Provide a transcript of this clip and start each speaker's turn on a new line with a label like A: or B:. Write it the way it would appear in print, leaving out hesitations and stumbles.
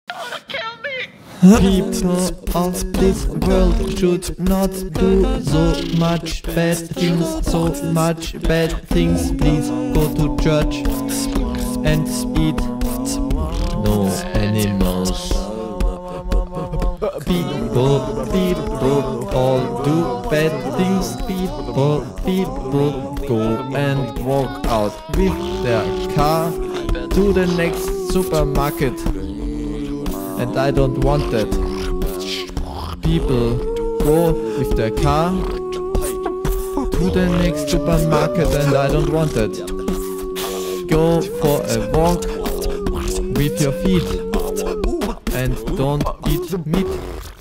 A: People of this world should not do so much bad things, Please go to church and eat no animals. People all do bad things. People go and walk out with their car to the next supermarket. And I don't want that. People go with their car to the next supermarket and I don't want that. Go for a walk with your feet and don't eat meat.